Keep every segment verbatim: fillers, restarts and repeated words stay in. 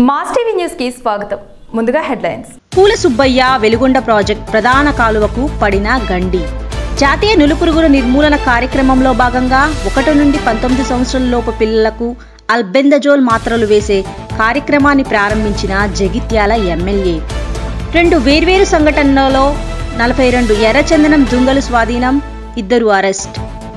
Mass TV news కి స్వాగతం. ముందుగా హెడ్లైన్స్. పూల సుబ్బయ్య వెలుగొండ ప్రాజెక్ట్ ప్రధాన కాలువకు పడిన గండి. జాతీయ నులుపురుగుల నిర్మూలన కార్యక్రమంలో భాగంగా ఒకటి నుండి పంతొమ్మిది సంవత్సరాల లోపు పిల్లలకు అల్బెందజోల్ మాత్రలు వేసే కార్యక్రమాన్ని ప్రారంభించిన జగిత్యాల ఎమ్మెల్యే. రెండు వేర్వేరు సంఘటనలలో నలభై రెండు ఎర్రచందనం దుంగలు స్వాధీనం, ఇద్దరు అరెస్ట్.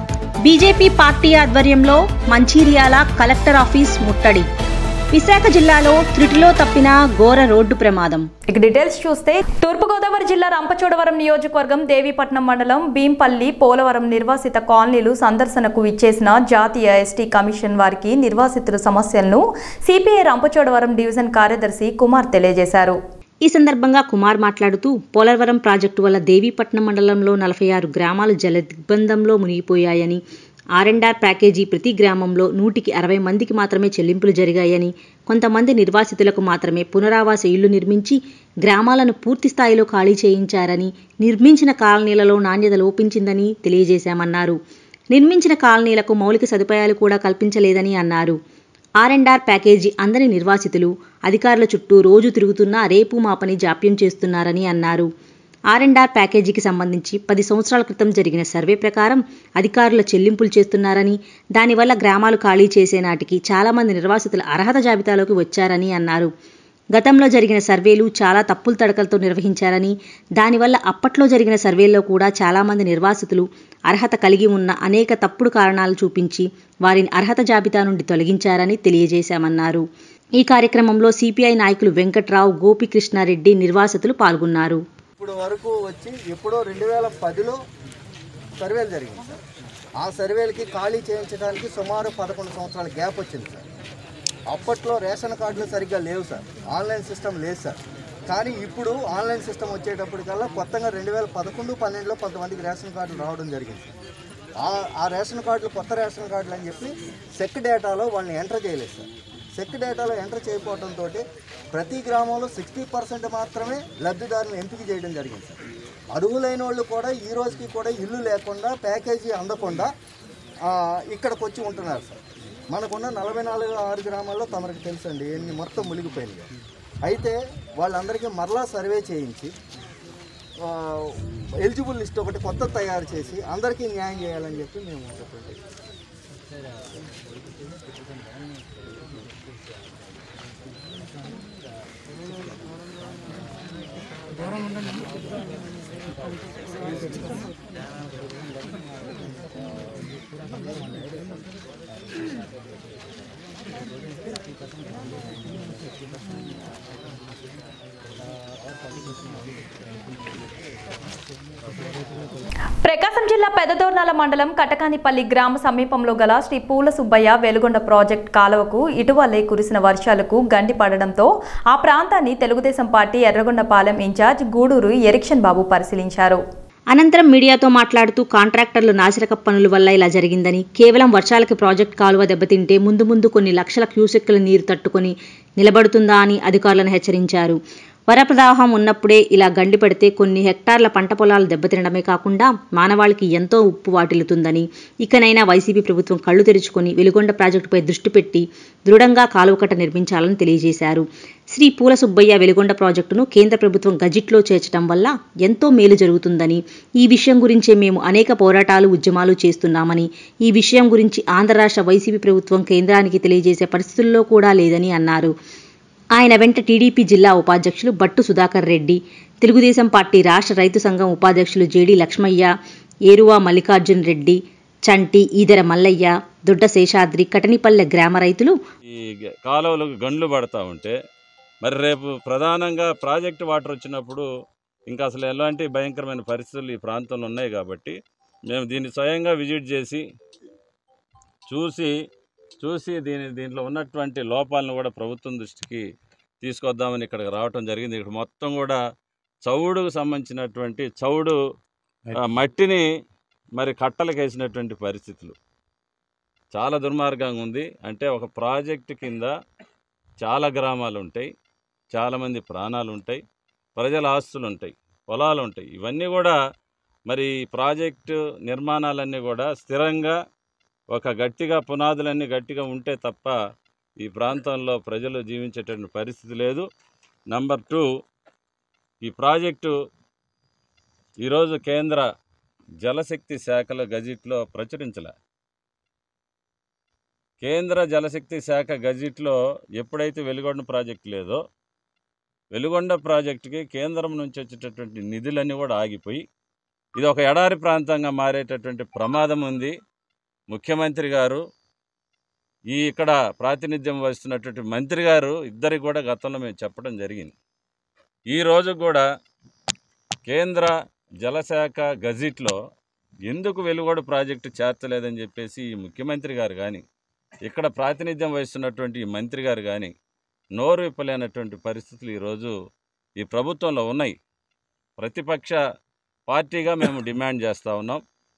బీజేపీ పార్టీ ఆధ్వర్యంలో మంచిర్యాల కలెక్టర్ ఆఫీస్ ముట్టడి. విశాఖ జిల్లాలో త్రుటిలో తప్పిన ఘోర రోడ్డు ప్రమాదం. ఇక డీటెయిల్స్ చూస్తే తూర్పుగోదావరి జిల్లా రంపచోడవరం నియోజకవర్గం దేవీపట్నం మండలం భీంపల్లి పోలవరం నిర్వాసిత కాలనీలు సందర్శనకు ఇచ్చేసిన జాతీయ ఎస్టీ కమిషన్ వారికి నిర్వాసితుల సమస్యలను సిపిఐ రంపచోడవరం డివిజన్ కార్యదర్శి కుమార్ తెలియజేశారు. ఈ సందర్భంగా కుమార్ మాట్లాడుతూ పోలవరం ప్రాజెక్టు వల్ల దేవీపట్నం మండలంలో నలభై ఆరు గ్రామాలు జల దిగ్బంధంలో మునిగిపోయాయని, ఆర్ అండ్ ఆర్ ప్యాకేజీ ప్రతి గ్రామంలో నూటికి అరవై మందికి మాత్రమే చెల్లింపులు జరిగాయని, కొంతమంది నిర్వాసితులకు మాత్రమే పునరావాస ఇళ్లు నిర్మించి గ్రామాలను పూర్తి స్థాయిలో ఖాళీ చేయించారని, నిర్మించిన కాలనీలలో నాణ్యత లోపించిందని తెలియజేశామన్నారు. నిర్మించిన కాలనీలకు మౌలిక సదుపాయాలు కూడా కల్పించలేదని అన్నారు. ఆర్ అండ్ ఆర్ ప్యాకేజీ అందని నిర్వాసితులు అధికారుల చుట్టూ రోజు తిరుగుతున్నా రేపు మాపని జాప్యం చేస్తున్నారని అన్నారు. ఆర్ అండ్ ఆర్ ప్యాకేజీకి సంబంధించి పది సంవత్సరాల క్రితం జరిగిన సర్వే ప్రకారం అధికారుల చెల్లింపులు చేస్తున్నారని, దానివల్ల గ్రామాలు ఖాళీ చేసే నాటికి చాలామంది నిర్వాసితుల అర్హత జాబితాలోకి వచ్చారని అన్నారు. గతంలో జరిగిన సర్వేలు చాలా తప్పులు తడకలతో నిర్వహించారని, దానివల్ల అప్పట్లో జరిగిన సర్వేల్లో కూడా చాలామంది నిర్వాసితులు అర్హత కలిగి ఉన్న అనేక తప్పుడు కారణాలు చూపించి వారిని అర్హత జాబితా నుండి తొలగించారని తెలియజేశామన్నారు. ఈ కార్యక్రమంలో సిపిఐ నాయకులు వెంకట్రావు, గోపికృష్ణారెడ్డి నిర్వాసితులు పాల్గొన్నారు. ఇప్పుడు వరకు వచ్చి ఎప్పుడో రెండు వేల పదిలో సర్వేలు జరిగింది సార్. ఆ సర్వేలకి ఖాళీ చేయించడానికి సుమారు పదకొండు సంవత్సరాల గ్యాప్ వచ్చింది సార్. అప్పట్లో రేషన్ కార్డులు సరిగ్గా లేవు సార్, ఆన్లైన్ సిస్టమ్ లేదు సార్. కానీ ఇప్పుడు ఆన్లైన్ సిస్టమ్ వచ్చేటప్పటికల్లా కొత్తగా రెండు వేల పదకొండు పన్నెండులో కొంతమందికి రేషన్ కార్డులు రావడం జరిగింది సార్. ఆ రేషన్ కార్డులు కొత్త రేషన్ కార్డులు అని చెప్పి సెక్ డేటాలో వాళ్ళని ఎంటర్ చేయలేదు సార్. సెక్ డేటాలో ఎంటర్ చేయకపోవడంతో ప్రతి గ్రామంలో సిక్స్టీ పర్సెంట్ మాత్రమే లబ్ధిదారులను ఎంపిక చేయడం జరిగింది సార్. అర్హులైన వాళ్ళు కూడా ఈ రోజుకి కూడా ఇల్లు లేకుండా, ప్యాకేజీ అందకుండా ఇక్కడికి వచ్చి ఉంటున్నారు సార్. మనకున్న నలభై నాలుగు ఆరు గ్రామాల్లో తమరికి తెలుసండి ఎన్ని మొత్తం మునిగిపోయినాయి. అయితే వాళ్ళందరికీ మరలా సర్వే చేయించి ఎలిజిబుల్ లిస్ట్ ఒకటి కొత్త తయారు చేసి అందరికీ న్యాయం చేయాలని చెప్పి మేము చెప్పండి. ప్రకాశం జిల్లా పెదదోర్నాల మండలం కటకానిపల్లి గ్రామ సమీపంలో గల శ్రీ పూల సుబ్బయ్య వెలుగొండ ప్రాజెక్ట్ కాలువకు ఇటీవలే కురిసిన వర్షాలకు గండి పడడంతో ఆ ప్రాంతాన్ని తెలుగుదేశం పార్టీ ఎర్రగొండపాలెం ఇన్ఛార్జ్ గూడూరు ఎరిక్షన్ బాబు పరిశీలించారు. అనంతరం మీడియాతో మాట్లాడుతూ కాంట్రాక్టర్లు నాసిరక పనుల వల్ల ఇలా జరిగిందని, కేవలం వర్షాలకి ప్రాజెక్ట్ కాలువ దెబ్బతింటే ముందు ముందు కొన్ని లక్షల క్యూసెక్కుల నీరు తట్టుకొని నిలబడుతుందా అని అధికారులను హెచ్చరించారు. వరప్రవాహం ఉన్నప్పుడే ఇలా గండి పడితే కొన్ని హెక్టార్ల పంట పొలాలు దెబ్బతినడమే కాకుండా మానవాళికి ఎంతో ఉప్పు వాటిల్లుతుందని, ఇకనైనా వైసీపీ ప్రభుత్వం కళ్లు తెరుచుకొని వెలుగొండ ప్రాజెక్టుపై దృష్టి పెట్టి దృఢంగా కాలువకట్ట నిర్మించాలని తెలియజేశారు. శ్రీ పూల సుబ్బయ్య వెలుగొండ ప్రాజెక్టును కేంద్ర ప్రభుత్వం గజిట్లో చేర్చడం వల్ల ఎంతో మేలు జరుగుతుందని, ఈ విషయం గురించే మేము అనేక పోరాటాలు, ఉద్యమాలు చేస్తున్నామని, ఈ విషయం గురించి ఆంధ్ర రాష్ట్ర వైసీపీ ప్రభుత్వం కేంద్రానికి తెలియజేసే పరిస్థితుల్లో కూడా లేదని అన్నారు. ఆయన వెంట టీడీపీ జిల్లా ఉపాధ్యక్షులు బట్టు సుధాకర్ రెడ్డి, తెలుగుదేశం పార్టీ రాష్ట్ర రైతు సంఘం ఉపాధ్యక్షులు జేడి లక్ష్మయ్య, ఏరువా మల్లికార్జున్ రెడ్డి, చంటి, ఈదర మల్లయ్య, దొడ్డ శేషాద్రి, కటనిపల్లె గ్రామ రైతులు ఈ కాలువలకు గండ్లు పడతా ఉంటే మరి రేపు ప్రధానంగా ప్రాజెక్టు వాటర్ వచ్చినప్పుడు ఇంకా అసలు ఎలాంటి భయంకరమైన పరిస్థితులు ఈ ప్రాంతంలో ఉన్నాయి. కాబట్టి మేము దీన్ని స్వయంగా విజిట్ చేసి చూసి చూసి దీని దీంట్లో ఉన్నటువంటి లోపాలను కూడా ప్రభుత్వం దృష్టికి తీసుకొద్దామని ఇక్కడికి రావటం జరిగింది. ఇక్కడ మొత్తం కూడా చౌడుకు సంబంధించినటువంటి చౌడు మట్టిని మరి కట్టలకు వేసినటువంటి పరిస్థితులు చాలా దుర్మార్గంగా ఉంది. అంటే ఒక ప్రాజెక్టు కింద చాలా గ్రామాలు ఉంటాయి, చాలామంది ప్రాణాలు ఉంటాయి, ప్రజల ఆస్తులు ఉంటాయి, పొలాలు ఉంటాయి. ఇవన్నీ కూడా మరి ప్రాజెక్టు నిర్మాణాలన్నీ కూడా స్థిరంగా ఒక గట్టిగా పునాదులన్నీ గట్టిగా ఉంటే తప్ప ఈ ప్రాంతంలో ప్రజలు జీవించేటువంటి పరిస్థితి లేదు. నంబర్ టూ, ఈ ప్రాజెక్టు ఈరోజు కేంద్ర జలశక్తి శాఖల గజిట్లో ప్రచురించలే. కేంద్ర జలశక్తి శాఖ గజిట్లో ఎప్పుడైతే వెలుగొండ ప్రాజెక్టు లేదో, వెలుగొండ ప్రాజెక్టుకి కేంద్రం నుంచి వచ్చేటటువంటి నిధులన్నీ కూడా ఆగిపోయి ఇది ఒక ఎడారి ప్రాంతంగా మారేటటువంటి ప్రమాదం ఉంది. ముఖ్యమంత్రి గారు, ఈ ఇక్కడ ప్రాతినిధ్యం వహిస్తున్నటువంటి మంత్రి గారు ఇద్దరికి కూడా గతంలో మేము చెప్పడం జరిగింది. ఈరోజు కూడా కేంద్ర జలశాఖ గజిట్లో ఎందుకు వెలుగొండ ప్రాజెక్టు చేర్చలేదని చెప్పేసి ఈ ముఖ్యమంత్రి గారు కానీ, ఇక్కడ ప్రాతినిధ్యం వహిస్తున్నటువంటి ఈ మంత్రి గారు కానీ నోరు విప్పలేనటువంటి పరిస్థితులు ఈరోజు ఈ ప్రభుత్వంలో ఉన్నాయి. ప్రతిపక్ష పార్టీగా మేము డిమాండ్ చేస్తూ ఉన్నాం,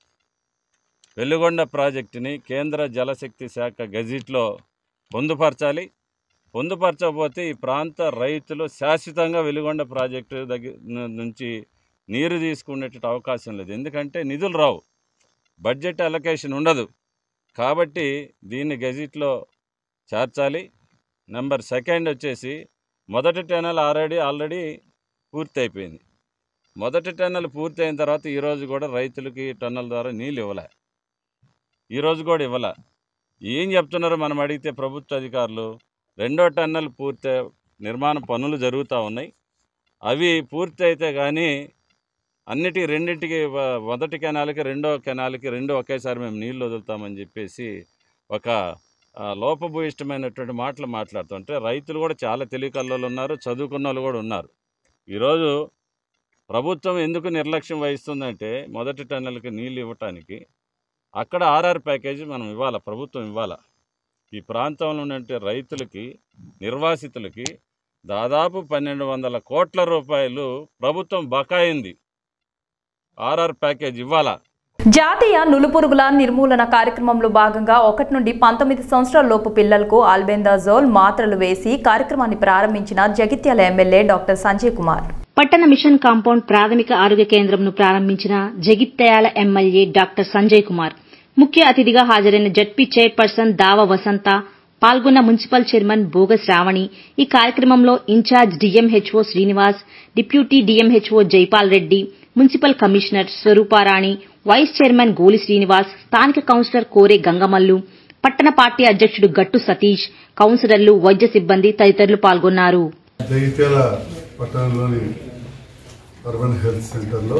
వెలుగొండ ప్రాజెక్టుని కేంద్ర జలశక్తి శాఖ గజిట్లో పొందుపరచాలి. పొందుపరచకపోతే ఈ ప్రాంత రైతులు శాశ్వతంగా వెలుగొండ ప్రాజెక్టు దగ్గర నుంచి నీరు తీసుకునేట అవకాశం లేదు. ఎందుకంటే నిధులు రావు, బడ్జెట్ అలొకేషన్ ఉండదు. కాబట్టి దీన్ని గజిట్లో చేర్చాలి. నెంబర్ సెకండ్ వచ్చేసి మొదటి టెనల్ ఆల్రెడీ ఆల్రెడీ పూర్తి అయిపోయింది. మొదటి టెన్నల్ పూర్తి అయిన తర్వాత ఈరోజు కూడా రైతులకి టన్నల్ ద్వారా నీళ్ళు ఇవ్వలే, ఈరోజు కూడా ఇవ్వలే. ఏం చెప్తున్నారో మనం అడిగితే ప్రభుత్వ అధికారులు రెండో టన్నల్ పూర్తి నిర్మాణ పనులు జరుగుతూ ఉన్నాయి, అవి పూర్తి అయితే కానీ అన్నిటి రెండింటికి మొదటి కెనాల్కి రెండో కెనాల్కి రెండు ఒకేసారి మేము నీళ్ళు వదులుతామని చెప్పేసి ఒక లోపభూయిష్టమైనటువంటి మాటలు మాట్లాడుతుంటే రైతులు కూడా చాలా తెలివికల్లోలు ఉన్నారు, చదువుకున్న వాళ్ళు కూడా ఉన్నారు. ఈరోజు ప్రభుత్వం ఎందుకు నిర్లక్ష్యం వహిస్తుందంటే మొదటి టన్నెల్కి నీళ్ళు ఇవ్వటానికి అక్కడ ఆర్ఆర్ ప్యాకేజీ మనం ఇవ్వాలి, ప్రభుత్వం ఇవ్వాలి. ఈ ప్రాంతంలో ఉన్నటువంటి రైతులకి, నిర్వాసితులకి దాదాపు పన్నెండు వందల కోట్ల రూపాయలు ప్రభుత్వం బకాయింది, ఆర్ఆర్ ప్యాకేజ్ ఇవ్వాలా. జాతీయ నులుపురుగుల నిర్మూలన కార్యక్రమంలో భాగంగా ఒకటి నుండి పంతొమ్మిది సంవత్సరాల లోపు పిల్లలకు ఆల్బెందాజోల్ మాత్రలు వేసి కార్యక్రమాన్ని ప్రారంభించిన జగిత్యాల ఎమ్మెల్యే డాక్టర్ సంజయ్ కుమార్. పట్టణ మిషన్ కాంపౌండ్ ప్రాథమిక ఆరోగ్య కేంద్రంను ప్రారంభించిన జగిత్యాల ఎమ్మెల్యే డాక్టర్ సంజయ్ కుమార్ ముఖ్య అతిథిగా హాజరైన జడ్పీ చైర్పర్సన్ దావ వసంత, పాల్గొన్న మున్సిపల్ చైర్మన్ బోగ శ్రావణి. ఈ కార్యక్రమంలో incharge DMHO Srinivas, deputy DMHO Jaipal Reddy, municipal commissioner Swaruparani, vice chairman Goli Srinivas, స్థానిక కౌన్సిలర్ కోరే గంగమల్లు, పట్టణ పార్టీ అధ్యక్షుడు గట్టు సతీష్, కౌన్సిలర్లు, వైద్య సిబ్బంది తదితరులు పాల్గొన్నారు. జగిత్యాల పట్టణంలోని అర్బన్ హెల్త్ సెంటర్లో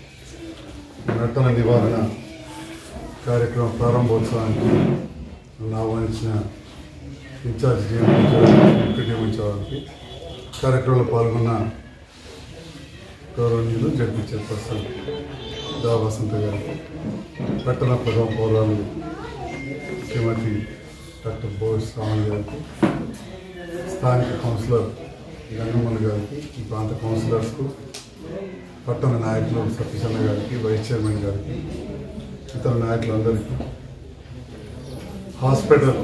నట్టల నివారణ కార్యక్రమం ప్రారంభోత్సవానికి ఆహ్వానించిన ఇన్ఛార్జ్ డిఎంహెచ్ఓకి కార్యక్రమంలో పాల్గొన్న గౌరవనీయులు జడ్పీ చైర్పర్సన్ దా వసంత గారికి, పట్టణ ప్రథమ పౌరాలు శ్రీమతి డాక్టర్ బోస్ శ్రావణ్ గారికి, స్థానిక కౌన్సిలర్ గంగమ్మల్ గారికి, ఈ ప్రాంత కౌన్సిలర్స్కు, పట్టణ నాయకులు సతీషన్న గారికి, వైస్ చైర్మన్ గారికి, ఇతర నాయకులందరికీ, హాస్పిటల్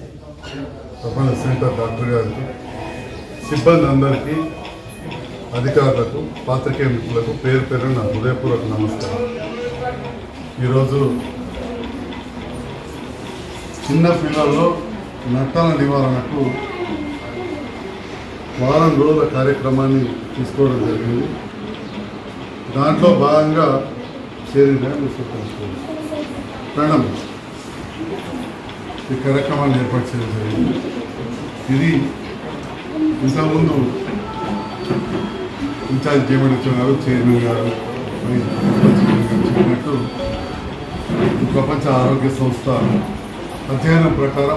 అర్బన్ సెంటర్ డాక్టర్ గారికి, సిబ్బంది అందరికీ, అధికారులకు, పాత్రికేయ మిత్రులకు పేరు పేరు నా హృదయపూర్వక నమస్కారం. ఈరోజు చిన్న పిల్లల్లో నట్టాల నివారణకు వారం రోజుల కార్యక్రమాన్ని తీసుకోవడం జరిగింది. దాంట్లో భాగంగా చేరిన ప్రణం ఈ కార్యక్రమాన్ని ఏర్పాటు చేయడం జరిగింది. ఇది ఇంతకుముందు ఇన్ఛార్జ్ డిఎంహెచ్ఓ గారు, చైర్మన్ గారు చెప్పినట్టు ప్రపంచ ఆరోగ్య సంస్థ అధ్యయనం ప్రకారం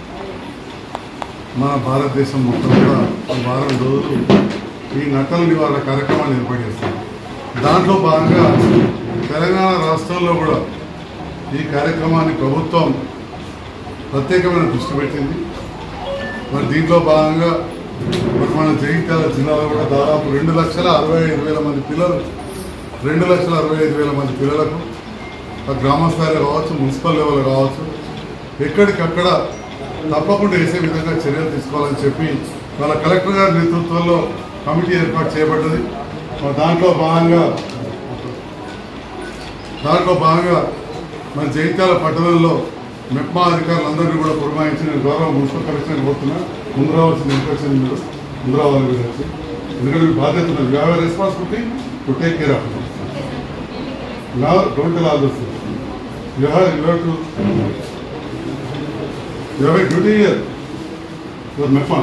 మన భారతదేశం మొత్తం కూడా ఈ వారం రోజులు ఈ నట్టల నివారణ కార్యక్రమాన్ని ఏర్పాటు చేస్తారు. దాంట్లో భాగంగా తెలంగాణ రాష్ట్రంలో కూడా ఈ కార్యక్రమాన్ని ప్రభుత్వం ప్రత్యేకమైన దృష్టి పెట్టింది. మరి దీంట్లో భాగంగా మరి మన జగిత్యాల జిల్లాలో కూడా దాదాపు రెండు లక్షల అరవై ఐదు వేల మంది పిల్లలు రెండు లక్షల అరవై ఐదు వేల మంది పిల్లలకు గ్రామ స్థాయిలో కావచ్చు, మున్సిపల్ లెవెల్ కావచ్చు, ఎక్కడికక్కడ తప్పకుండా వేసే విధంగా చర్యలు తీసుకోవాలని చెప్పి వాళ్ళ కలెక్టర్ గారి నేతృత్వంలో కమిటీ ఏర్పాటు చేయబడ్డది. దాంట్లో భాగంగా దాంట్లో భాగంగా మన జగిత్యాల పట్టణంలో మెప్మా అధికారులందరినీ కూడా పురమాయించి నేను గౌరవ మున్సిపల్ కమిషనర్ కోరుతున్నా, ముందు రావాల్సిన ఇన్స్పెక్షన్ మీరు ముందు రావాలి మీరు వచ్చి, ఎందుకంటే మీకు బాధ్యత ఉన్నది. You have responsibility to take care of నా don't tell all this. You have you have to you have a duty here your MEPMA.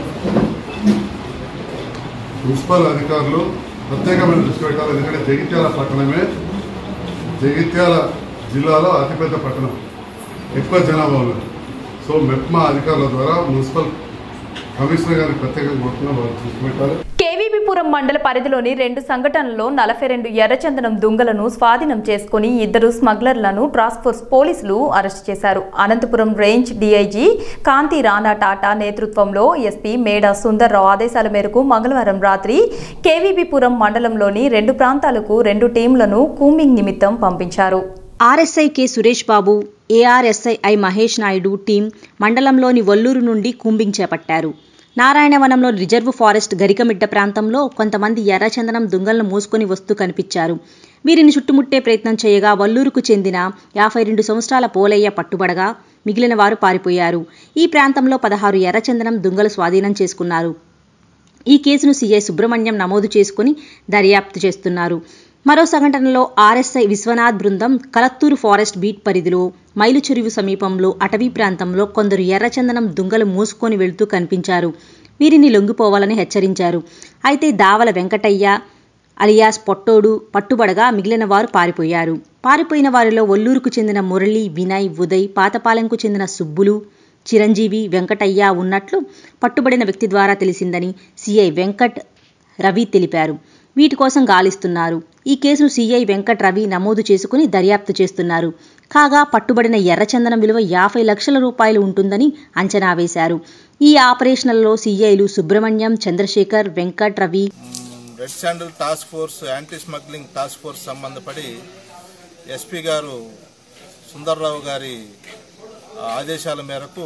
Municipal అధికారులు ప్రత్యేకమైన దృష్టి పెట్టాలి, ఎందుకంటే జగిత్యాల పట్టణమే జగిత్యాల జిల్లాలో అతిపెద్ద పట్టణం, ఎక్కువ జనాభా ఉన్నది. సో మెప్మా అధికారుల ద్వారా మున్సిపల్ కమిషనర్ గారికి ప్రత్యేకంగా కోరుతున్నా వాళ్ళు దృష్టి పెట్టాలి. కేవీబీపురం మండల పరిధిలోని రెండు సంఘటనల్లో నలభై రెండు ఎర్రచందనం దుంగలను స్వాధీనం చేసుకుని ఇద్దరు స్మగ్లర్లను టాస్క్ ఫోర్స్ పోలీసులు అరెస్ట్ చేశారు. అనంతపురం రేంజ్ డీఐజీ కాంతి రాణా టాటా నేతృత్వంలో ఎస్పీ మేడా సుందర్రావు ఆదేశాల మేరకు మంగళవారం రాత్రి కేవీబీపురం మండలంలోని రెండు ప్రాంతాలకు రెండు టీంలను కూంబింగ్ నిమిత్తం పంపించారు. RSI K Suresh Babu, ARSI I Mahesh Naidu team మండలంలోని వల్లూరు నుండి కూంబింగ్ చేపట్టారు. నారాయణవనంలో రిజర్వ్ ఫారెస్ట్ గరికమిడ్డ ప్రాంతంలో కొంతమంది ఎర్రచందనం దుంగలను మోసుకొని వస్తూ కనిపించారు. వీరిని చుట్టుముట్టే ప్రయత్నం చేయగా వల్లూరుకు చెందిన యాభై రెండు సంవత్సరాల పోలయ్య పట్టుబడగా మిగిలిన వారు పారిపోయారు. ఈ ప్రాంతంలో పదహారు ఎర్రచందనం దుంగలు స్వాధీనం చేసుకున్నారు. ఈ కేసును సీఐ సుబ్రహ్మణ్యం నమోదు చేసుకుని దర్యాప్తు చేస్తున్నారు. మరో సంఘటనలో ఆర్ఎస్ఐ విశ్వనాథ్ బృందం కలత్తూరు ఫారెస్ట్ బీట్ పరిధిలో మైలు చెరువు సమీపంలో అటవీ ప్రాంతంలో కొందరు ఎర్రచందనం దుంగలు మోసుకొని వెళుతూ కనిపించారు. వీరిని లొంగిపోవాలని హెచ్చరించారు. అయితే దావల వెంకటయ్య అలియాస్ పొట్టోడు పట్టుబడగా మిగిలిన వారు పారిపోయారు. పారిపోయిన వారిలో ఒల్లూరుకు చెందిన మురళి, వినయ్, ఉదయ్, పాతపాలెంకు చెందిన సుబ్బులు, చిరంజీవి, వెంకటయ్య ఉన్నట్లు పట్టుబడిన వ్యక్తి ద్వారా తెలిసిందని సీఐ వెంకట్ రవి తెలిపారు. వీటి కోసం గాలిస్తున్నారు. ఈ కేసును సీఐ వెంకట్ రవి నమోదు చేసుకుని దర్యాప్తు చేస్తున్నారు. కాగా పట్టుబడిన ఎర్రచందనం విలువ యాభై లక్షల రూపాయలు ఉంటుందని అంచనా వేశారు. ఈ ఆపరేషన్లలో సీఐలు Subrahmanyam, Chandrasekhar, Venkat Ravi, red sandal task force, anti smuggling task force సంబంధపడి ఎస్పీ గారు సుందర్రావు గారి ఆదేశాల మేరకు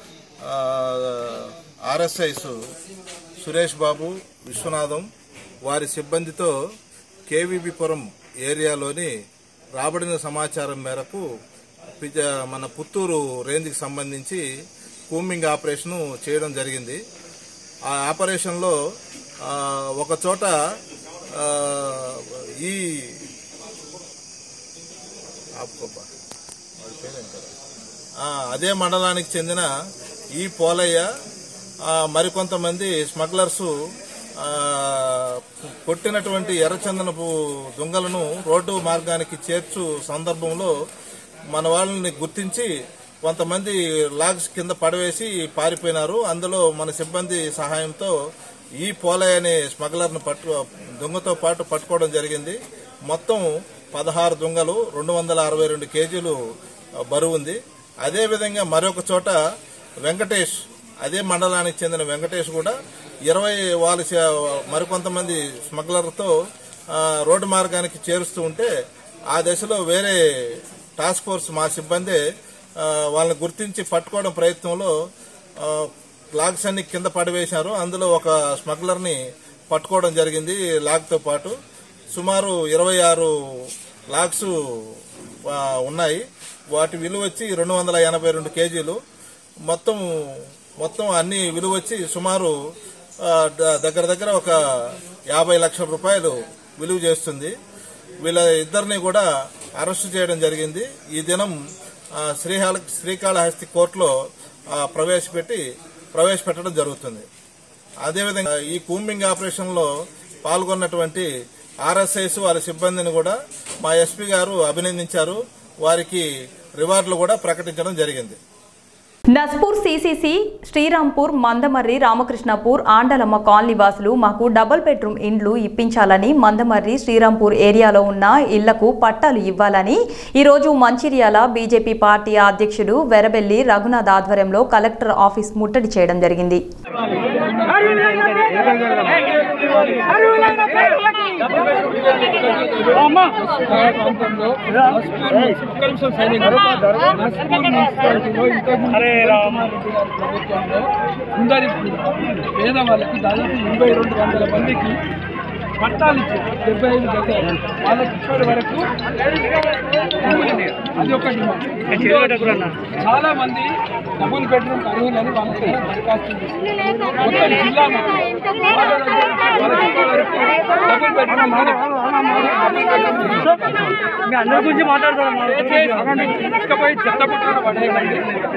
ఆర్ఎస్ఐస్ సురేష్ బాబు, విశ్వనాథం వారి సిబ్బందితో కేవీబీపురం ఏరియాలోని రాబడిన సమాచారం మేరకు మన పుత్తూరు రేంజ్కి సంబంధించి కూంబింగ్ ఆపరేషను చేయడం జరిగింది. ఆ ఆపరేషన్లో ఒక చోట ఈ అదే మండలానికి చెందిన ఈ పోలయ్య మరికొంతమంది స్మగ్లర్సు కొట్టినటువంటి ఎర్రచందనపు దుంగలను రోడ్డు మార్గానికి చేర్చు సందర్భంలో మన వాళ్ళని గుర్తించి కొంతమంది లాగ్స్ కింద పడవేసి పారిపోయినారు. అందులో మన సిబ్బంది సహాయంతో ఈ పోలయ్య అనే స్మగ్లర్ను పట్టు దొంగతో పాటు పట్టుకోవడం జరిగింది. మొత్తం పదహారు దుంగలు, రెండు వందల అరవై రెండు కేజీలు బరువు ఉంది. అదేవిధంగా మరొక చోట వెంకటేష్, అదే మండలానికి చెందిన వెంకటేష్ కూడా ఇరవై వాళ్ళ మరికొంతమంది స్మగ్లర్తో రోడ్డు మార్గానికి చేరుస్తూ ఉంటే ఆ దశలో వేరే టాస్క్ ఫోర్స్ మా సిబ్బంది వాళ్ళని గుర్తించి పట్టుకోవడం ప్రయత్నంలో లాగ్స్ అన్ని కింద పడివేశారు. అందులో ఒక స్మగ్లర్ని పట్టుకోవడం జరిగింది. లాగ్తో పాటు సుమారు ఇరవై ఆరు లాగ్స్ ఉన్నాయి. వాటి విలువ వచ్చి రెండు వందల ఎనభై రెండు కేజీలు. మొత్తం మొత్తం అన్ని విలువ వచ్చి సుమారు దగ్గర దగ్గర ఒక యాభై లక్షల రూపాయలు విలువ చేస్తుంది. వీళ్ళ ఇద్దరిని కూడా అరెస్టు చేయడం జరిగింది. ఈ దినం శ్రీహాల శ్రీకాళహస్తి కోర్టులో ప్రవేశపెట్టి ప్రవేశపెట్టడం జరుగుతుంది. అదేవిధంగా ఈ కూంబింగ్ ఆపరేషన్లో పాల్గొన్నటువంటి ఆర్ఎస్ఐస్ వారి సిబ్బందిని కూడా మా ఎస్పీ గారు అభినందించారు. వారికి రివార్డులు కూడా ప్రకటించడం జరిగింది. నస్పూర్ సీసీసీ, శ్రీరాంపూర్, మందమర్రి, రామకృష్ణపూర్, ఆండలమ్మ కాలనీ వాసులు మాకు డబుల్ బెడ్రూమ్ ఇండ్లు ఇప్పించాలని, మందమర్రి, శ్రీరాంపూర్ ఏరియాలో ఉన్న ఇళ్లకు పట్టాలు ఇవ్వాలని ఈరోజు మంచిర్యాల బీజేపీ పార్టీ అధ్యక్షుడు వెరబెల్లి రఘునాథ్ ఆధ్వర్యంలో కలెక్టర్ ఆఫీస్ ముట్టడి చేయడం జరిగింది. అందరికి పేదవాళ్ళకి దాదాపు ఇరవై రెండు వందల మందికి పట్టాలు ఇచ్చారు డెబ్బై ఐదు గజాలు వాళ్ళకి ఇప్పటి వరకు అది ఒక డిమాండ్. చాలా మంది డబుల్ బెడ్రూమ్ అర్హులని వాళ్ళకి దరఖాస్తు మొత్తం జిల్లా వాళ్ళకి ఇప్పటి వరకు డబుల్ బెడ్రూమ్ అందరి గురించి మాట్లాడతారు. ఇసుకపోయి చెత్త పుట్టిన పడేయండి.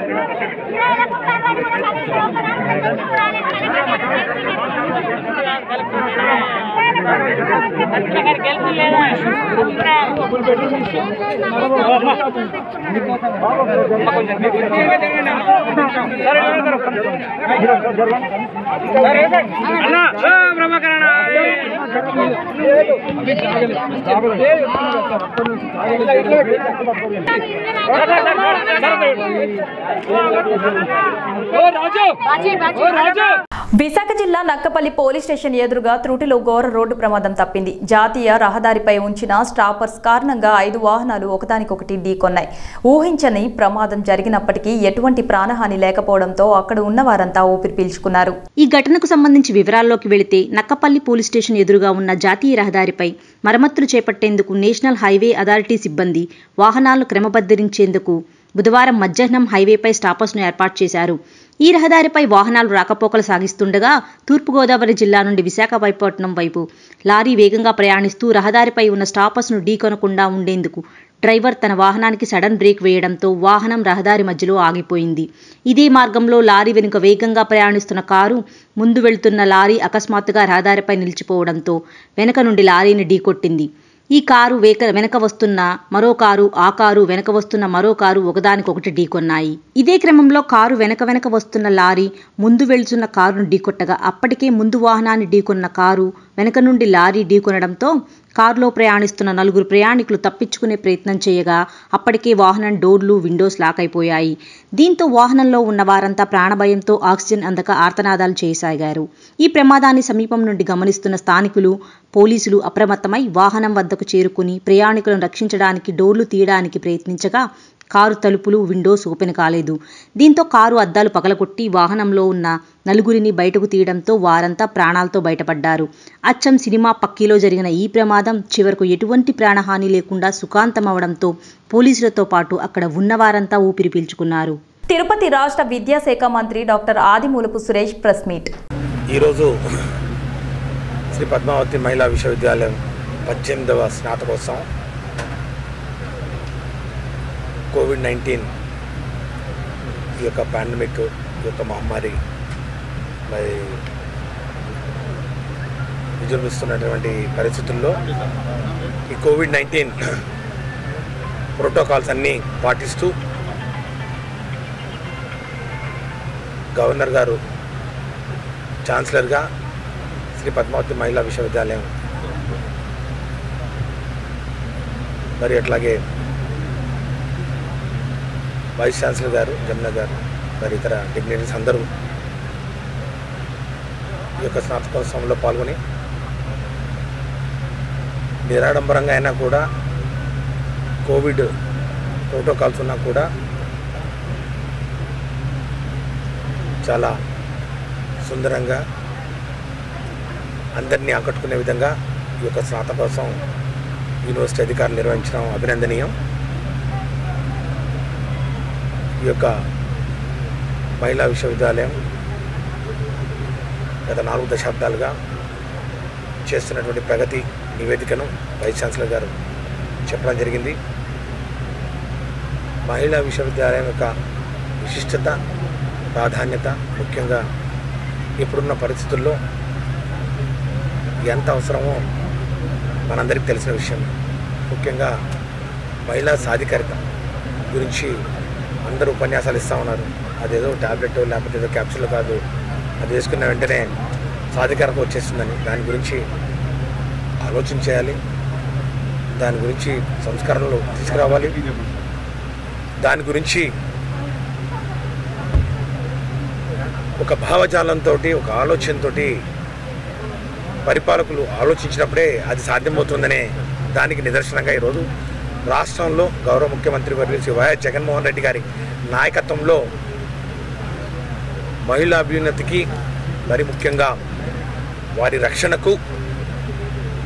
విశాఖ జిల్లా నక్కపల్లి పోలీస్ స్టేషన్ ఎదురుగా త్రుటిలో ఘోర రోడ్డు ప్రమాదం తప్పింది. జాతీయ రహదారిపై ఉంచిన స్టాపర్స్ కారణంగా ఐదు వాహనాలు ఒకదానికొకటి ఢీకొన్నాయి. ఊహించని ప్రమాదం జరిగినప్పటికీ ఎటువంటి ప్రాణహాని లేకపోవడంతో అక్కడ ఉన్న వారంతా ఊపిరి పీల్చుకున్నారు. ఈ ఘటనకు సంబంధించి వివరాల్లోకి వెళితే నక్కపల్లి పోలీస్ స్టేషన్ ఎదురుగా ఉన్న జాతీయ రహదారిపై మరమ్మతులు చేపట్టేందుకు నేషనల్ హైవే అథారిటీ సిబ్బంది వాహనాలను క్రమబద్ధరించేందుకు బుధవారం మధ్యాహ్నం హైవేపై స్టాపర్స్ను ఏర్పాటు చేశారు. ఈ రహదారిపై వాహనాలు రాకపోకలు సాగిస్తుండగా తూర్పుగోదావరి జిల్లా నుండి విశాఖపట్నం వైపు లారీ వేగంగా ప్రయాణిస్తూ రహదారిపై ఉన్న స్టాపర్స్ను ఢీకొనకుండా ఉండేందుకు డ్రైవర్ తన వాహనానికి సడన్ బ్రేక్ వేయడంతో వాహనం రహదారి మధ్యలో ఆగిపోయింది. ఇదే మార్గంలో లారీ వెనుక వేగంగా ప్రయాణిస్తున్న కారు ముందు వెళ్తున్న లారీ అకస్మాత్తుగా రహదారిపై నిలిచిపోవడంతో వెనక నుండి లారీని ఢీకొట్టింది. ఈ కారు వేక వెనక వస్తున్న మరో కారు ఆ కారు వెనక వస్తున్న మరో కారు ఒకదానికొకటి ఢీకొన్నాయి. ఇదే క్రమంలో కారు వెనక వెనక వస్తున్న లారీ ముందు వెళ్తున్న కారును ఢీకొట్టగా అప్పటికే ముందు వాహనాన్ని ఢీకొన్న కారు వెనక నుండి లారీ ఢీకొనడంతో కారులో ప్రయాణిస్తున్న నలుగురు ప్రయాణికులు తప్పించుకునే ప్రయత్నం చేయగా అప్పటికే వాహనం డోర్లు విండోస్ లాక్ అయిపోయాయి. దీంతో వాహనంలో ఉన్న వారంతా ప్రాణభయంతో ఆక్సిజన్ అందక ఆర్తనాదాలు చేయసాగారు. ఈ ప్రమాదాన్ని సమీపం నుండి గమనిస్తున్న స్థానికులు పోలీసులు అప్రమత్తమై వాహనం వద్దకు చేరుకుని ప్రయాణికులను రక్షించడానికి డోర్లు తీయడానికి ప్రయత్నించగా కారు తలుపులు విండోస్ ఓపెన్ కాలేదు. దీంతో కారు అద్దాలు పగలగొట్టి వాహనంలో ఉన్న నలుగురిని బయటకు తీయడంతో వారంతా ప్రాణాలతో బయటపడ్డారు. అచ్చం సినిమా పక్కీలో జరిగిన ఈ ప్రమాదం చివరకు ఎటువంటి ప్రాణహాని లేకుండా సుఖాంతమవడంతో పోలీసులతో పాటు అక్కడ ఉన్నవారంతా ఊపిరి పీల్చుకున్నారు. తిరుపతి రాష్ట్ర విద్యాశాఖ మంత్రి doctor Adimulapu Suresh press meet. ఈరోజు శ్రీ పద్మావతి మహిళా విశ్వవిద్యాలయం పద్దెనిమిదవ స్నాతకోత్సవం కోవిడ్ నైన్టీన్ ఈ యొక్క పాండమిక్ ఈ యొక్క మహమ్మారి మరి విజృంభిస్తున్నటువంటి పరిస్థితుల్లో ఈ కోవిడ్ నైన్టీన్ ప్రోటోకాల్స్ అన్నీ పాటిస్తూ గవర్నర్ గారు ఛాన్సలర్గా శ్రీ పద్మావతి మహిళా విశ్వవిద్యాలయం మరి అట్లాగే వైస్ ఛాన్సలర్ గారు జమున గారు మరి ఇతర డిగ్నిటరీస్ అందరూ ఈ యొక్క స్నాతకోత్సవంలో పాల్గొని నిరాడంబరంగా అయినా కూడా కోవిడ్ ప్రోటోకాల్స్ ఉన్నా కూడా చాలా సుందరంగా అందరినీ ఆకట్టుకునే విధంగా ఈ యొక్క స్నాతకోత్సవం యూనివర్సిటీ అధికారులు నిర్వహించడం అభినందనీయం. ఈ యొక్క మహిళా విశ్వవిద్యాలయం గత నాలుగు దశాబ్దాలుగా చేస్తున్నటువంటి ప్రగతి నివేదికను వైస్ ఛాన్సలర్ గారు చెప్పడం జరిగింది. మహిళా విశ్వవిద్యాలయం యొక్క విశిష్టత ప్రాధాన్యత ముఖ్యంగా ఇప్పుడున్న పరిస్థితుల్లో ఎంత అవసరమో మనందరికీ తెలిసిన విషయం. ముఖ్యంగా మహిళా సాధికారిత గురించి అందరూ ఉపన్యాసాలు ఇస్తూ ఉన్నారు. అదేదో ట్యాబ్లెట్ లేకపోతే ఏదో క్యాప్సూల్ కాదు, అది వేసుకున్న వెంటనే సాధికారత వచ్చేస్తుందని. దాని గురించి ఆలోచన చేయాలి, దాని గురించి సంస్కరణలు తీసుకురావాలి, దాని గురించి ఒక భావజాలంతో ఒక ఆలోచనతో పరిపాలకులు ఆలోచించినప్పుడే అది సాధ్యమవుతుందనే దానికి నిదర్శనంగా ఈరోజు రాష్ట్రంలో గౌరవ ముఖ్యమంత్రి వర్యులు శ్రీ వైఎస్ జగన్మోహన్ రెడ్డి గారి నాయకత్వంలో మహిళా అభ్యున్నతికి మరి ముఖ్యంగా వారి రక్షణకు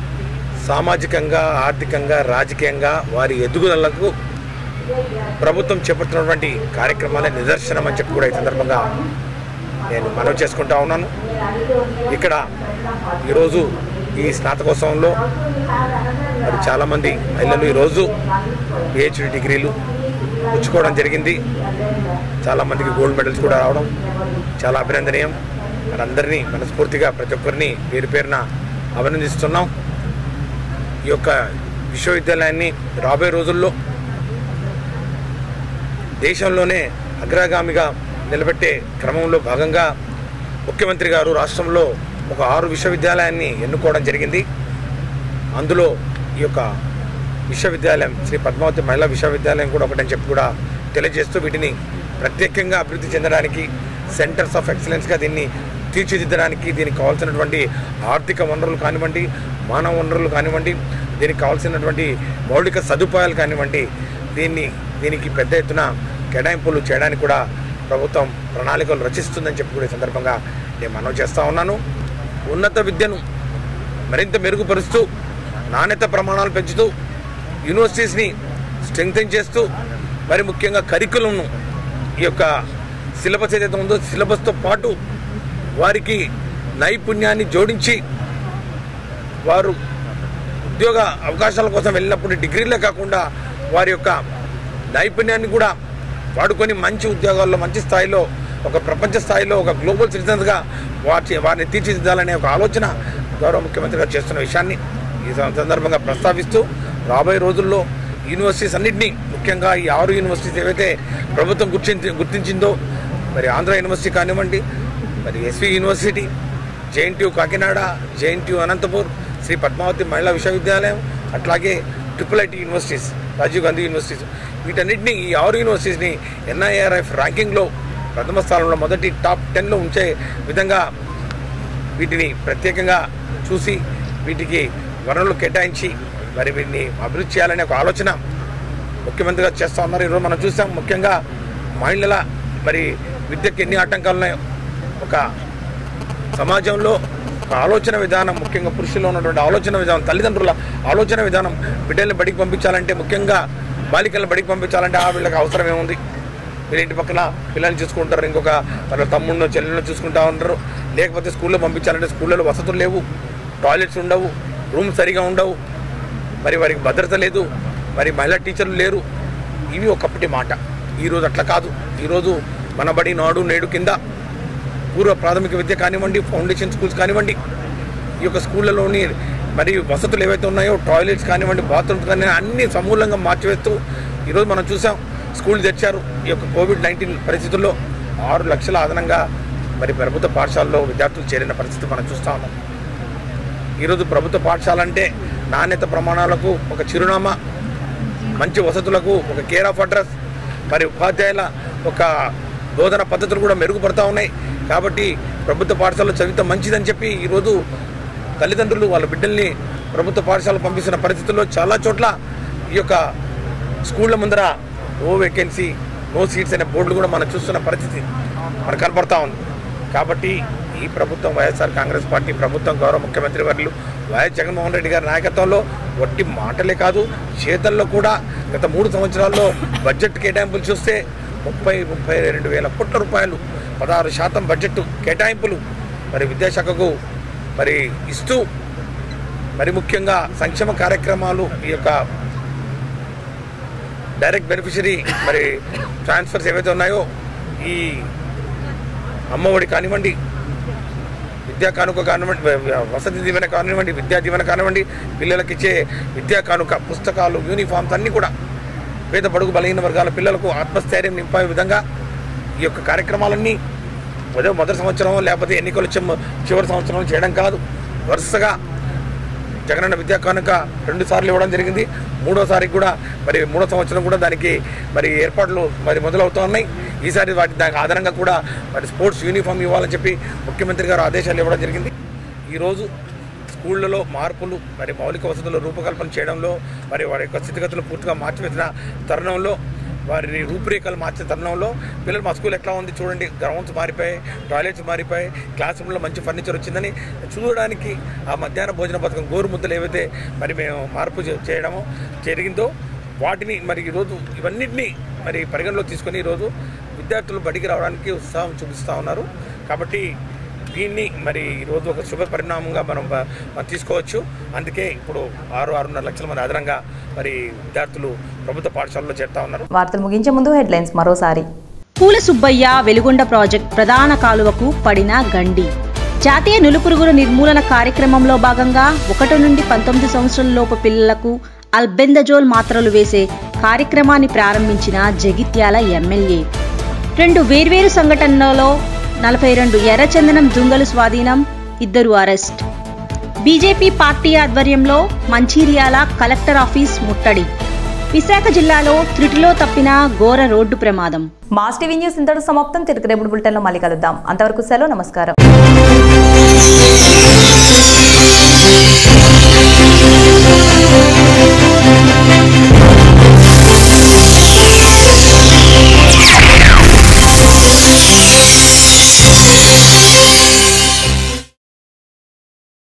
సామాజికంగా, ఆర్థికంగా, రాజకీయంగా వారి ఎదుగుదలకు ప్రభుత్వం చేపడుతున్నటువంటి కార్యక్రమాలే నిదర్శనం అని చెప్పి కూడా ఈ సందర్భంగా నేను మనవి చేసుకుంటా ఉన్నాను. ఇక్కడ ఈరోజు ఈ స్నాతకోత్సవంలో మరి చాలామంది మహిళలు ఈరోజు పిహెచ్డి డిగ్రీలు పుచ్చుకోవడం జరిగింది. చాలామందికి గోల్డ్ మెడల్స్ కూడా రావడం చాలా అభినందనీయం. మరి అందరినీ మనస్ఫూర్తిగా ప్రతి ఒక్కరిని పేరు పేరున అభినందిస్తున్నాం. ఈ యొక్క విశ్వవిద్యాలయాన్ని రాబోయే రోజుల్లో దేశంలోనే అగ్రగామిగా నిలబెట్టే క్రమంలో భాగంగా ముఖ్యమంత్రి గారు రాష్ట్రంలో ఒక ఆరు విశ్వవిద్యాలయాన్ని ఎన్నుకోవడం జరిగింది. అందులో ఈ యొక్క విశ్వవిద్యాలయం శ్రీ పద్మావతి మహిళా విశ్వవిద్యాలయం కూడా ఒకటని చెప్పి కూడా తెలియజేస్తూ వీటిని ప్రత్యేకంగా అభివృద్ధి చెందడానికి సెంటర్స్ ఆఫ్ ఎక్సలెన్స్గా దీన్ని తీర్చిదిద్దడానికి దీనికి కావాల్సినటువంటి ఆర్థిక వనరులు కానివ్వండి, మానవ వనరులు కానివ్వండి, దీనికి కావాల్సినటువంటి మౌలిక సదుపాయాలు కానివ్వండి, దీన్ని దీనికి పెద్ద ఎత్తున కేటాయింపులు చేయడానికి కూడా ప్రభుత్వం ప్రణాళికలు రచిస్తుందని చెప్పి కూడా ఈ సందర్భంగా నేను మనవి చేస్తూ ఉన్నాను. ఉన్నత విద్యను మరింత మెరుగుపరుస్తూ నాణ్యత ప్రమాణాలు పెంచుతూ యూనివర్సిటీస్ని స్ట్రెంగ్తెన్ చేస్తూ మరి ముఖ్యంగా కరికులంను ఈ యొక్క సిలబస్ ఏదైతే ఉందో సిలబస్తో పాటు వారికి నైపుణ్యాన్ని జోడించి వారు ఉద్యోగ అవకాశాల కోసం వెళ్ళినప్పుడు డిగ్రీలే కాకుండా వారి యొక్క నైపుణ్యాన్ని కూడా వాడుకొని మంచి ఉద్యోగాల్లో మంచి స్థాయిలో ఒక ప్రపంచ స్థాయిలో ఒక గ్లోబల్ సిటిజన్స్గా వాటి వారిని తీర్చిదిద్దాలనే ఒక ఆలోచన గౌరవ ముఖ్యమంత్రి గారు చేస్తున్న విషయాన్ని ఈ సందర్భంగా ప్రస్తావిస్తూ రాబోయే రోజుల్లో యూనివర్సిటీస్ అన్నింటినీ ముఖ్యంగా ఈ ఆరు యూనివర్సిటీస్ ఏవైతే ప్రభుత్వం గుర్తించి గుర్తించిందో మరి ఆంధ్ర యూనివర్సిటీ కానివ్వండి, మరి SV university, JNTU Kakinada, JNTU Anantapur, Sri Padmavati Mahila Visvavidyalayam, అట్లాగే triple IT universities, Rajiv Gandhi universities, వీటన్నిటిని ఈ ఆరు యూనివర్సిటీస్ని ఎన్ఐఆర్ఎఫ్ ర్యాంకింగ్లో ప్రథమ స్థానంలో మొదటి టాప్ టెన్లో ఉంచే విధంగా వీటిని ప్రత్యేకంగా చూసి వీటికి వనరులు కేటాయించి మరి వీటిని అభివృద్ధి చేయాలనే ఒక ఆలోచన ముఖ్యమంత్రి గారు చేస్తూ ఉన్నారు. ఈరోజు మనం చూసాం ముఖ్యంగా మహిళల మరి విద్యకు ఎన్ని ఆటంకాలు ఉన్నాయో, ఒక సమాజంలో ఒక ఆలోచన విధానం, ముఖ్యంగా పురుషుల్లో ఉన్నటువంటి ఆలోచన విధానం, తల్లిదండ్రుల ఆలోచన విధానం, బిడ్డల్ని బడికి పంపించాలంటే ముఖ్యంగా బాలికలను బడికి పంపించాలంటే ఆ వీళ్ళకి అవసరం ఏముంది, వీళ్ళ ఇంటి పక్కన పిల్లల్ని చూసుకుంటారు, ఇంకొక వాళ్ళ తమ్ముడినో చెల్లెలను చూసుకుంటూ ఉంటారు. లేకపోతే స్కూల్లో పంపించాలంటే స్కూళ్ళలో వసతులు లేవు, టాయిలెట్స్ ఉండవు, రూమ్స్ సరిగా ఉండవు, మరి వారికి భద్రత లేదు, మరి మహిళా టీచర్లు లేరు. ఇవి ఒకప్పటి మాట. ఈరోజు అట్లా కాదు. ఈరోజు మన బడి నాడు నేడు కింద పూర్వ ప్రాథమిక విద్య కానివ్వండి, ఫౌండేషన్ స్కూల్స్ కానివ్వండి, ఈ యొక్క స్కూళ్ళలోని మరి వసతులు ఏవైతే ఉన్నాయో టాయిలెట్స్ కానివ్వండి, బాత్రూమ్స్ కానివ్వండి అన్నీ సమూలంగా మార్చివేస్తూ ఈరోజు మనం చూసాం స్కూల్ తెచ్చారు. ఈ యొక్క కోవిడ్ నైన్టీన్ పరిస్థితుల్లో ఆరు లక్షల అదనంగా మరి ప్రభుత్వ పాఠశాలలో విద్యార్థులు చేరిన పరిస్థితి మనం చూస్తూ ఉన్నాం. ఈరోజు ప్రభుత్వ పాఠశాల అంటే నాణ్యత ప్రమాణాలకు ఒక చిరునామా, మంచి వసతులకు ఒక కేర్ ఆఫ్ అడ్రస్, మరి ఉపాధ్యాయుల ఒక బోధన పద్ధతులు కూడా మెరుగుపడతా ఉన్నాయి. కాబట్టి ప్రభుత్వ పాఠశాలలో చదివితే మంచిదని చెప్పి ఈరోజు తల్లిదండ్రులు వాళ్ళ బిడ్డల్ని ప్రభుత్వ పాఠశాలకు పంపిస్తున్న పరిస్థితుల్లో చాలా చోట్ల ఈ యొక్క స్కూళ్ళ ముందర నో వేకెన్సీ, నో సీట్స్ అనే బోర్డులు కూడా మనం చూస్తున్న పరిస్థితి మనకు కనపడతా ఉంది. కాబట్టి ఈ ప్రభుత్వం వైఎస్ఆర్ కాంగ్రెస్ పార్టీ ప్రభుత్వం గౌరవ ముఖ్యమంత్రి వర్యులు వైఎస్ జగన్మోహన్ రెడ్డి గారి నాయకత్వంలో వట్టి మాటలే కాదు చేతల్లో కూడా గత మూడు సంవత్సరాల్లో బడ్జెట్ కేటాయింపులు చూస్తే ముప్పై ముప్పై రెండు వేల కోట్ల రూపాయలు పదహారు శాతం బడ్జెట్ కేటాయింపులు మరి విద్యాశాఖకు మరి ఇస్తూ మరి ముఖ్యంగా సంక్షేమ కార్యక్రమాలు ఈ యొక్క డైరెక్ట్ బెనిఫిషరీ మరి ట్రాన్స్ఫర్స్ ఏవైతే ఉన్నాయో ఈ అమ్మఒడి కానివ్వండి, విద్యా కానుక కానివ్వండి, వసతి దీవెన కానివ్వండి, విద్యా దీవెన కానివ్వండి, పిల్లలకి ఇచ్చే విద్యా కానుక, పుస్తకాలు, యూనిఫామ్స్ అన్నీ కూడా పేద బడుగు బలహీన వర్గాల పిల్లలకు ఆత్మస్థైర్యం నింపే విధంగా ఈ యొక్క కార్యక్రమాలన్నీ ఏదో మొదటి సంవత్సరం లేకపోతే ఎన్నికలు చివరి సంవత్సరం చేయడం కాదు. వరుసగా జగనన్న విద్యా కానుక రెండు సార్లు ఇవ్వడం జరిగింది. మూడోసారి కూడా మరి మూడో సంవత్సరం కూడా దానికి మరి ఏర్పాట్లు మరి మొదలవుతూ ఉన్నాయి. ఈసారి వాటి దానికి ఆధారంగా కూడా మరి స్పోర్ట్స్ యూనిఫామ్ ఇవ్వాలని చెప్పి ముఖ్యమంత్రి గారు ఆదేశాలు ఇవ్వడం జరిగింది. ఈరోజు స్కూళ్ళలో మార్పులు మరి మౌలిక వసతుల రూపకల్పన చేయడంలో మరి వారి యొక్క స్థితిగతులు పూర్తిగా మార్చివేసిన తరుణంలో వారి రూపురేఖలు మార్చే తరుణంలో పిల్లలు మా స్కూల్ ఎట్లా ఉంది చూడండి, గ్రౌండ్స్ మారిపోయాయి, టాయిలెట్స్ మారిపోయాయి, క్లాస్ రూమ్లో మంచి ఫర్నిచర్ వచ్చిందని చూడడానికి ఆ మధ్యాహ్న భోజన పథకం గోరు ముద్దలు ఏవైతే మరి మేము మార్పు చేయడమో జరిగిందో వాటిని మరి ఈరోజు ఇవన్నిటినీ మరి పరిగణలో తీసుకొని ఈరోజు విద్యార్థులు బడికి రావడానికి ఉత్సాహం చూపిస్తూ ఉన్నారు. కాబట్టి దీన్ని మరి ఈరోజు ఒక శుభ పరిణామంగా మనం మనం తీసుకోవచ్చు. అందుకే ఇప్పుడు ఆరు ఆరున్నర లక్షల మంది అదనంగా మరి విద్యార్థులు ప్రభుత్వ పాఠశాలలో చేరుతా ఉన్నారు. వార్తలు ముగించే ముందు హెడ్లైన్స్ మరోసారి. పూల సుబ్బయ్య వెలుగొండ ప్రాజెక్ట్ ప్రధాన కాలువకు పడిన గండి. జాతీయ నులుపురుగుల నిర్మూలన కార్యక్రమంలో భాగంగా ఒకటి నుండి పంతొమ్మిది సంవత్సరాల లోపు పిల్లలకు అల్బెందజోల్ మాత్రలు వేసే కార్యక్రమాన్ని ప్రారంభించిన జగిత్యాల ఎమ్మెల్యే. రెండు వేర్వేరు సంఘటనలలో నలభై రెండు ఎర్రచందనం దుంగలు స్వాధీనం, ఇద్దరు అరెస్ట్. బీజేపీ పార్టీ ఆధ్వర్యంలో మంచిర్యాల కలెక్టర్ ఆఫీస్ ముట్టడి. విశాఖ జిల్లాలో త్రుటిలో తప్పిన ఘోర రోడ్డు ప్రమాదం. మాస్ టీవీ న్యూస్ ఇంతటితో సమాప్తం. తిరిగి రేపు బులెటిన్లో మళ్ళీ కలుద్దాం. అంతవరకు సెలవు. నమస్కారం.